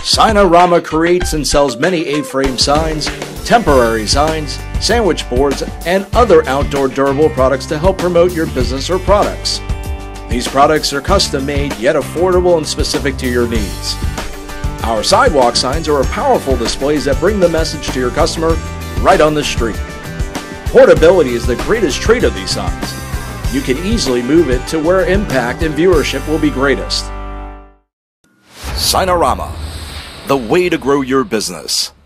Signarama creates and sells many A-frame signs, temporary signs, sandwich boards, and other outdoor durable products to help promote your business or products. These products are custom made yet affordable and specific to your needs. Our sidewalk signs are powerful displays that bring the message to your customer right on the street. Portability is the greatest trait of these signs. You can easily move it to where impact and viewership will be greatest. Signarama, the way to grow your business.